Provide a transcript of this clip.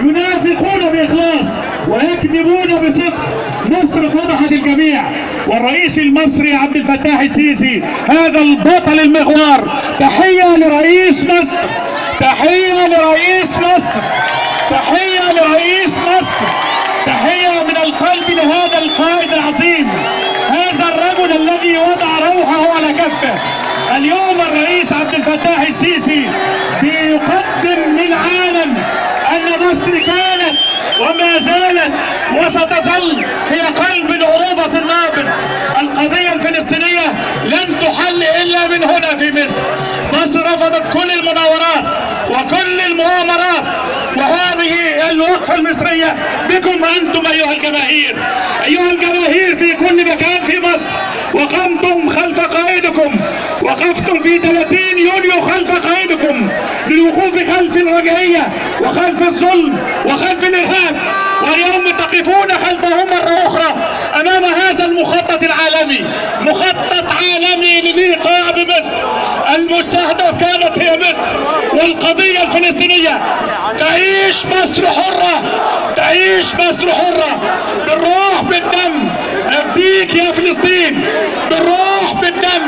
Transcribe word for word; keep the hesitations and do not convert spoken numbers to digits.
ينافقون بإخلاص ويكذبون بصدق. مصر فضحت الجميع، والرئيس المصري عبد الفتاح السيسي هذا البطل المغوار. تحية لرئيس مصر، تحية لرئيس مصر، تحية لرئيس مصر، تحية من القلب لهذا القائد العظيم، هذا الرجل الذي وضع روحه على كفه. اليوم الرئيس عبد الفتاح السيسي بيقدم للعالم أن مصر كانت وما زالت وستظل هي قلب العروبة النابض. القضية الفلسطينية لن تحل إلا من هنا في مصر. مصر رفضت كل المناورات وكل المؤامرات، وهذه الوقفة المصرية بكم أنتم أيها الجماهير، أيها الجماهير في كل مكان في مصر. وقمتم خلف قائدكم، وقفتم في ثلاثين يونيو خلف قائدكم للوقوف خلف الرجعية وخلف الظلم وخلف الإرهاب، واليوم تقفون خلفه مرة أخرى أمام هذا المخطط العالمي، مخطط عالمي للإيقاع بمصر. المستهدف كانت هي مصر والقضية الفلسطينية. تعيش مصر حرة، تعيش مصر حرة بالروح بالدم. نفديك يا فلسطين بالروح بالدم.